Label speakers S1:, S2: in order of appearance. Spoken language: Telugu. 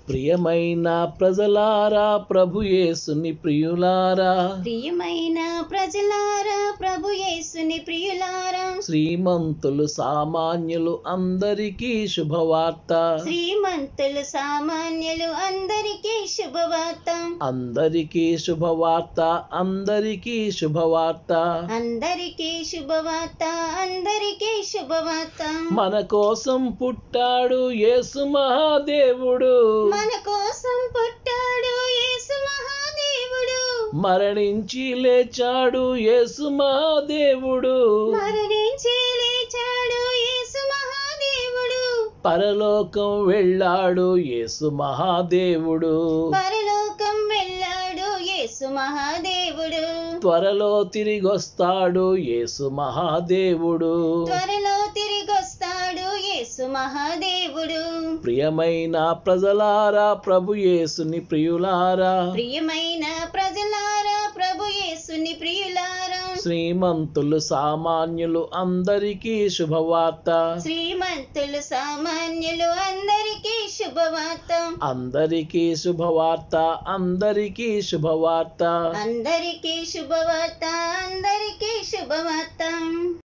S1: ప్రియమైన ప్రజలారా, ప్రభు యేసుని ప్రియులారా,
S2: ప్రియమైన ప్రజలారా, ప్రభు యేసుని ప్రియులారా,
S1: శ్రీమంతులు సామాన్యులు అందరికీ శుభవార్త.
S2: శ్రీమంతులు సామాన్యులు అందరికీ శుభవార్త.
S1: అందరికీ శుభవార్త, అందరికీ శుభవార్త,
S2: అందరికీ శుభవార్త, అందరికీ శుభవార్త.
S1: మన కోసం పుట్టాడు యేసు మహాదేవుడు,
S2: మన కోసం పుట్టాడు యేసు మహాదేవుడు,
S1: మరణించి లేచాడు యేసు మహాదేవుడు,
S2: మరణించి లేచాడు యేసు మహాదేవుడు,
S1: పరలోకం వెళ్ళాడు యేసు మహాదేవుడు,
S2: పరలోకం వెళ్ళాడు యేసు మహాదేవుడు,
S1: త్వరలో తిరిగొస్తాడు యేసు మహాదేవుడు.
S2: త్వరలో తిరిగొస్తాడు యేసు మహాదేవుడు.
S1: ప్రియమైన ప్రజలారా, ప్రభు యేసుని ప్రియులారా,
S2: ప్రియమైన ప్రజలారా, ప్రభు యేసుని ప్రియులారా,
S1: శ్రీమంతులు సామాన్యులు అందరికీ శుభవార్త.
S2: శ్రీమంతులు సామాన్యులు అందరికీ శుభవార్త.
S1: అందరికీ శుభవార్త, అందరికీ శుభవార్త.
S2: అందరికీ శుభవార్త, అందరికీ శుభవార్త.